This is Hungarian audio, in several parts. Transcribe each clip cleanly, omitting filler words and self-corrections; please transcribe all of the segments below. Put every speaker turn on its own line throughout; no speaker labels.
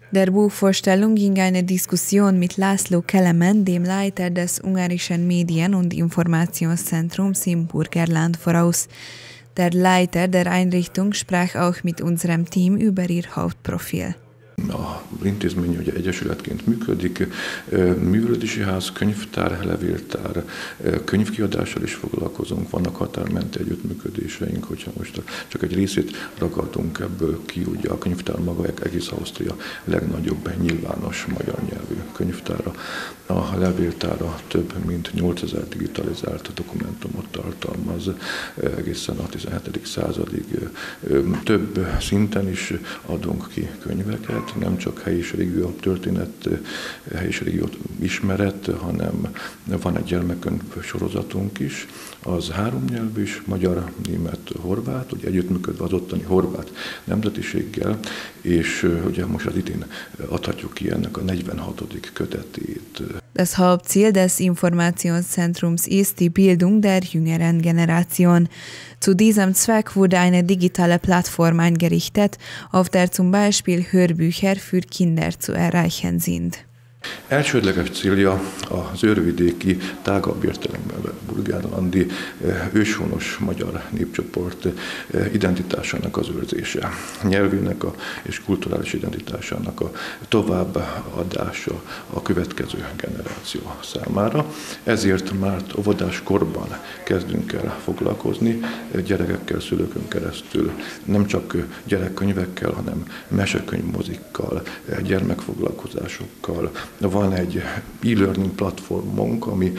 Der Buchvorstellung ging eine Diskussion mit László Kelemen, dem Leiter des ungarischen Medien- und Informationszentrums im Burgenland, voraus. Der Leiter der Einrichtung sprach auch mit unserem Team über ihr Hauptprofil.
Az intézmény ugye egyesületként működik, művelődési ház, könyvtár, levéltár, könyvkiadással is foglalkozunk, vannak határmenti együttműködéseink, hogyha most csak egy részét ragadunk ebből ki, ugye a könyvtár maga egész Ausztria legnagyobb nyilvános magyar nyelvű könyvtára. A levéltára több mint 8000 digitalizált dokumentumot tartalmaz egészen a 17. századig. Több szinten is adunk ki könyveket, nem csak helyi és régió történet, helyi és régió ismeret, hanem van egy gyermekkönyv sorozatunk is, az 3 nyelvű is, magyar, német, horvát, ugye együttműködve az ottani horvát nemzetiséggel, és ugye most az idén adhatjuk ki ennek a 46. kötetét.
Das Hauptziel des Informationszentrums ist die Bildung der jüngeren Generation. Zu diesem Zweck wurde eine digitale Plattform eingerichtet, auf der zum Beispiel Hörbücher für Kinder zu erreichen sind.
Elsődleges célja az őrvidéki, tágabb értelemben burgenlandi őshonos magyar népcsoport identitásának az őrzése, nyelvének és kulturális identitásának a továbbadása a következő generáció számára. Ezért már óvodás korban kezdünk el foglalkozni gyerekekkel, szülőkön keresztül, nem csak gyerekkönyvekkel, hanem mesekönyvmozikkal, gyermekfoglalkozásokkal. Van egy e-learning platformunk, ami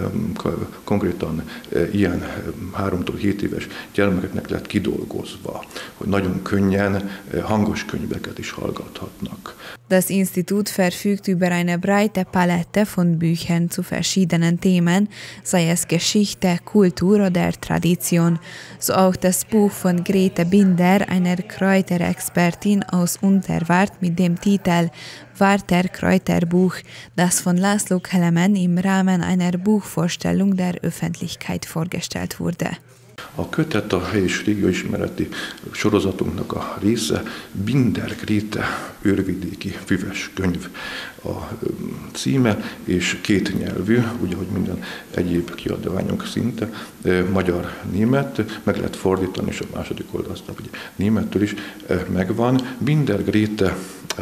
konkrétan ilyen 3-tól 7 éves gyermekeknek lett kidolgozva, hogy nagyon könnyen hangos könyveket is hallgathatnak.
Das Institut verfügt über eine breite Palette von Büchern zu verschiedenen Themen, sei es Geschichte, Kultur oder Tradition. So auch das Buch von Grete Binder, einer Kräuterexpertin aus Unterwart mit dem Titel Warter Kräuterbuch, das von László Kelemen im Rahmen einer Buchvorstellung der Öffentlichkeit vorgestellt wurde.
A kötet a helyi és régióismereti sorozatunknak a része, Binder Grete őrvidéki füves könyv a címe, és 2 nyelvű, úgy ahogy minden egyéb kiadványunk szinte, magyar-német, meg lehet fordítani, és a második oldalt, ugye németül is megvan. Binder Grete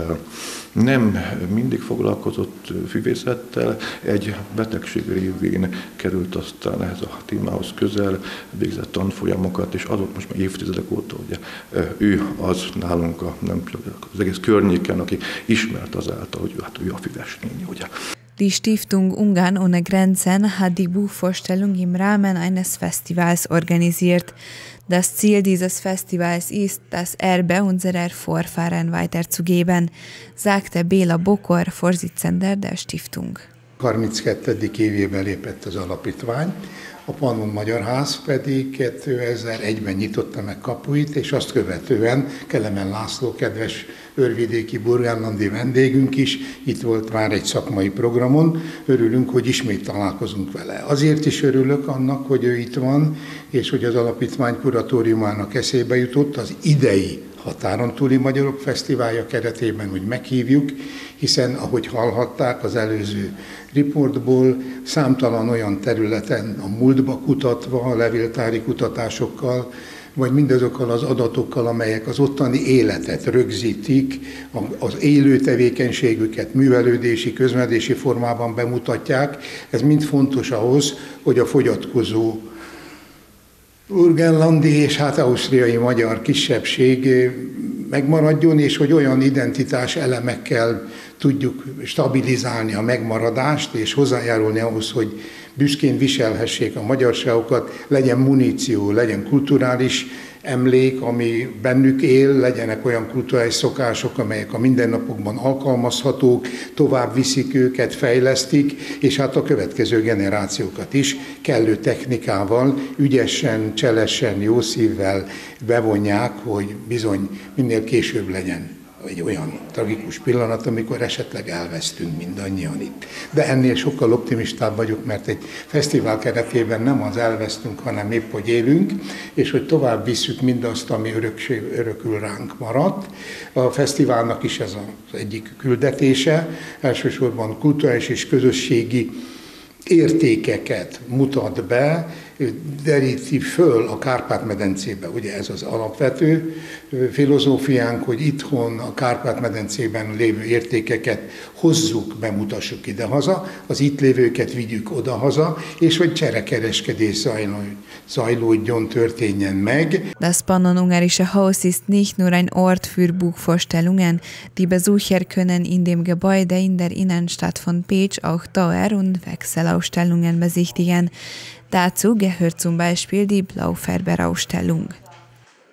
nem mindig foglalkozott füvészettel, egy betegség révén került aztán ehhez a témához közel, végzett tanfolyamokat, és azok most már évtizedek óta, ugye, ő az nálunk az egész környéken, aki ismert azáltal, hogy ő a füves néni, ugye.
Die Stiftung Ungarn ohne Grenzen hat die Buchvorstellung im Rahmen eines Festivals organisiert. Das Ziel dieses Festivals ist, das Erbe unserer Vorfahren weiterzugeben, sagte Béla Bokor, Vorsitzender der Stiftung.
32. évében lépett az alapítvány, a Pannon Magyar Ház pedig 2001-ben nyitotta meg kapuit, és azt követően Kelemen László, kedves őrvidéki burgenlandi vendégünk is itt volt már egy szakmai programon. Örülünk, hogy ismét találkozunk vele. Azért is örülök annak, hogy ő itt van, és hogy az alapítvány kuratóriumának eszébe jutott az idei Határon túli Magyarok Fesztiválja keretében, hogy meghívjuk, hiszen ahogy hallhatták az előző riportból, számtalan olyan területen a múltba kutatva, a levéltári kutatásokkal, vagy mindazokkal az adatokkal, amelyek az ottani életet rögzítik, az élő tevékenységüket művelődési, közmedési formában bemutatják. Ez mind fontos ahhoz, hogy a fogyatkozó burgenlandi és ausztriai magyar kisebbség megmaradjon, és hogy olyan identitás elemekkel tudjuk stabilizálni a megmaradást, és hozzájárulni ahhoz, hogy büszkén viselhessék a magyarságokat, legyen muníció, legyen kulturális emlék, ami bennük él, legyenek olyan kulturális szokások, amelyek a mindennapokban alkalmazhatók, tovább viszik őket, fejlesztik, és hát a következő generációkat is kellő technikával, ügyesen, cselesen, jó szívvel bevonják, hogy bizony minél később legyen egy olyan tragikus pillanat, amikor esetleg elvesztünk mindannyian itt. De ennél sokkal optimistább vagyok, mert egy fesztivál keretében nem az elvesztünk, hanem épp, hogy élünk, és hogy tovább visszük mindazt, ami örökül ránk maradt. A fesztiválnak is ez az egyik küldetése, elsősorban kulturális és közösségi értékeket mutat be, deríti föl a Kárpát-medencébe. Ugye ez az alapvető filozófiánk, hogy itthon a Kárpát-medencében lévő értékeket hozzuk, bemutassuk idehaza, az itt lévőket vigyük odahaza, és hogy cserekereskedés zajlódjon, történjen meg.
Das Pannonungarische Haus ist nicht nur ein Ort für Buchvorstellungen. Die Besucher können in dem Gebäude in der Innenstadt von Pécs auch Dauer- und Wechselausstellungen besichtigen. Dazu gehört zum Beispiel die Blaufärber-Ausstellung.